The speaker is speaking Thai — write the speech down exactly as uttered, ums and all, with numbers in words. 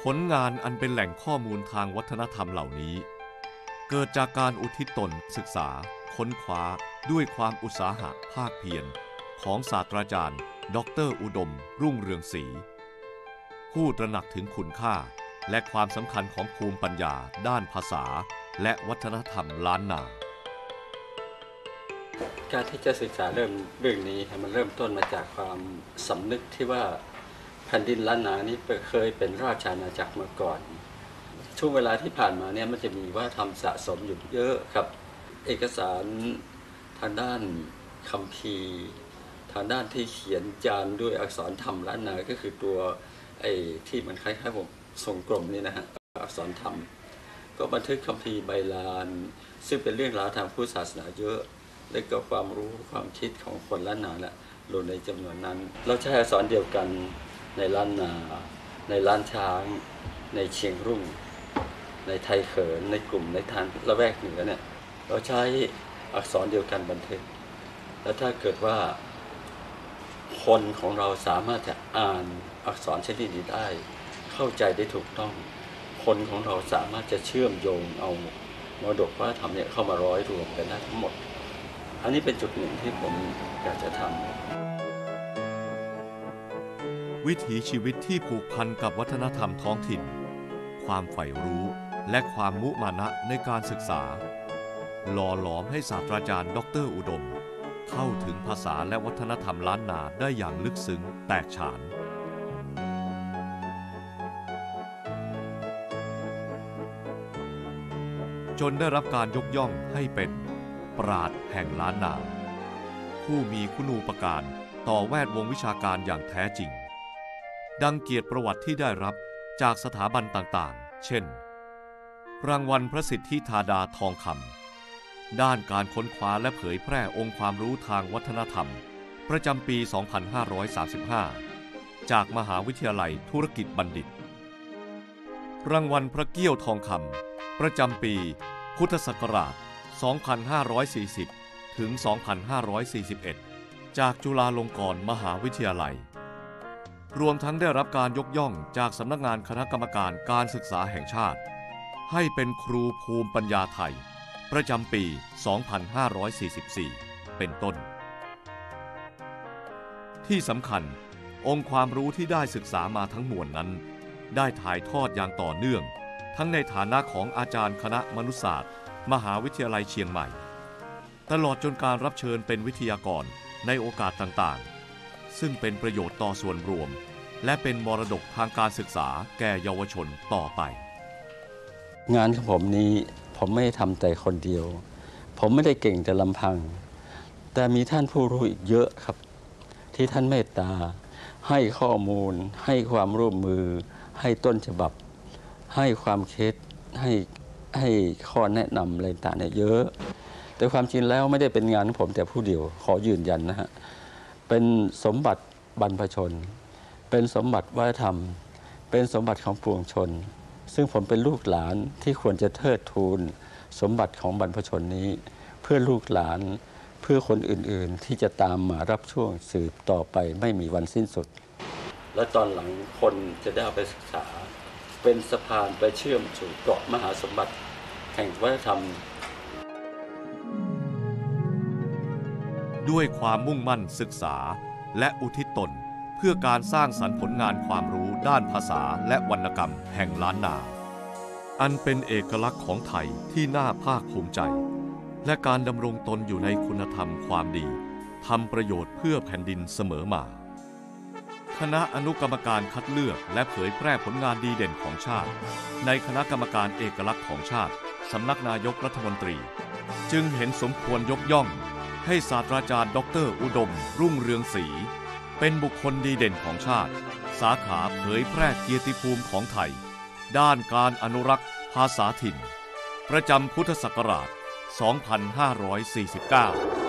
ผลงานอันเป็นแหล่งข้อมูลทางวัฒนธรรมเหล่านี้เกิดจากการอุทิศตนศึกษาค้นคว้าด้วยความอุตสาหะภาคเพียรของศาสตราจารย์ดร.อุดมรุ่งเรืองศรีผู้ตระหนักถึงคุณค่าและความสำคัญของภูมิปัญญาด้านภาษาและวัฒนธรรมล้านนาการที่จะศึกษาเรื่องเรื่องนี้มันเริ่มต้นมาจากความสำนึกที่ว่าแผ่นดินล้านนานี้เคยเป็นราชอาณาจักรมาก่อนช่วงเวลาที่ผ่านมาเนี่ยมันจะมีวัฒนธรรมสะสมอยู่เยอะครับเอกสารทางด้านคัมภีร์ทางด้านที่เขียนจานด้วยอักษรธรรมล้านนาก็คือตัวไอ้ที่มันคล้ายๆผมทรงกลมนี่นะฮะอักษรธรรมก็บันทึกคัมภีร์ไบลานซึ่งเป็นเรื่องราวทางพุทธศาสนาเยอะและก็ความรู้ความคิดของคนล้านนาแหละรวมในจำนวนนั้นเราใช้อักษรเดียวกันในล้านนาในล้านช้างในเชียงรุ่งในไทยเขินในกลุ่มในทางละแวกเหนือเนี่ยเราใช้อักษรเดียวกันบันทึกแล้วถ้าเกิดว่าคนของเราสามารถจะอ่านอักษรชนิดนี้ได้เข้าใจได้ถูกต้องคนของเราสามารถจะเชื่อมโยงเอามรดกวัฒนธรรมเนี่ยเข้ามาร้อยรวมกันได้ทั้งหมดอันนี้เป็นจุดหนึ่งที่ผมอยากจะทำวิถีชีวิตที่ผูกพันกับวัฒนธรรมท้องถิ่นความใฝ่รู้และความมุมานะในการศึกษาหล่อหลอมให้ศาสตราจารย์ดร.อุดมเข้าถึงภาษาและวัฒนธรรมล้านนาได้อย่างลึกซึ้งแตกฉานจนได้รับการยกย่องให้เป็นปราชญ์แห่งล้านนาผู้มีคุณูปการต่อแวดวงวิชาการอย่างแท้จริงดังเกียรติประวัติที่ได้รับจากสถาบันต่างๆเช่นรางวัลพระสิทธิธาดาทองคำด้านการค้นคว้าและเผยแพร่องค์ความรู้ทางวัฒนธรรมประจำปี สองพันห้าร้อยสามสิบห้า จากมหาวิทยาลัยธุรกิจบัณฑิตรางวัลพระเกี้ยวทองคำประจำปีพุทธศักราช สองพันห้าร้อยสี่สิบ ถึง สองพันห้าร้อยสี่สิบเอ็ด จากจุฬาลงกรณ์มหาวิทยาลัยรวมทั้งได้รับการยกย่องจากสำนักงานคณะกรรมการการศึกษาแห่งชาติให้เป็นครูภูมิปัญญาไทยประจำปี สองพันห้าร้อยสี่สิบสี่ เป็นต้นที่สำคัญองค์ความรู้ที่ได้ศึกษามาทั้งมวลนั้นได้ถ่ายทอดอย่างต่อเนื่องทั้งในฐานะของอาจารย์คณะมนุษยศาสตร์มหาวิทยาลัยเชียงใหม่ตลอดจนการรับเชิญเป็นวิทยากรในโอกาสต่างๆซึ่งเป็นประโยชน์ต่อส่วนรวมและเป็นมรดกทางการศึกษาแก่เยาวชนต่อไปงานของผมนี้ผมไม่ได้ทำแต่คนเดียวผมไม่ได้เก่งแต่ลำพังแต่มีท่านผู้รู้อีกเยอะครับที่ท่านเมตตาให้ข้อมูลให้ความร่วมมือให้ต้นฉบับให้ความคิดให้ให้ข้อแนะนำอะไรต่างๆเนี่ยเยอะแต่ความจริงแล้วไม่ได้เป็นงานของผมแต่ผู้เดียวขอยืนยันนะฮะเป็นสมบัติบรรพชนเป็นสมบัติวัฒนธรรมเป็นสมบัติของปวงชนซึ่งผมเป็นลูกหลานที่ควรจะเทิดทูนสมบัติของบรรพชนนี้เพื่อลูกหลานเพื่อคนอื่นๆที่จะตามมารับช่วงสืบต่อไปไม่มีวันสิ้นสุดและตอนหลังคนจะได้เอาไปศึกษาเป็นสะพานไปเชื่อมสู่เกาะมหาสมบัติแห่งวัฒนธรรมด้วยความมุ่งมั่นศึกษาและอุทิศตนเพื่อการสร้างสรรค์ผลงานความรู้ด้านภาษาและวรรณกรรมแห่งล้านนาอันเป็นเอกลักษณ์ของไทยที่น่าภาคภูมิใจและการดำรงตนอยู่ในคุณธรรมความดีทำประโยชน์เพื่อแผ่นดินเสมอมาคณะอนุกรรมการคัดเลือกและเผยแพร่ผลงานดีเด่นของชาติในคณะกรรมการเอกลักษณ์ของชาติสำนักนายกรัฐมนตรีจึงเห็นสมควรยกย่องให้ศาสตราจารย์ดร.อุดมรุ่งเรืองศรีเป็นบุคคลดีเด่นของชาติสาขาเผยแพร่เกียรติภูมิของไทยด้านการอนุรักษ์ภาษาถิ่นประจำพุทธศักราช สองพันห้าร้อยสี่สิบเก้า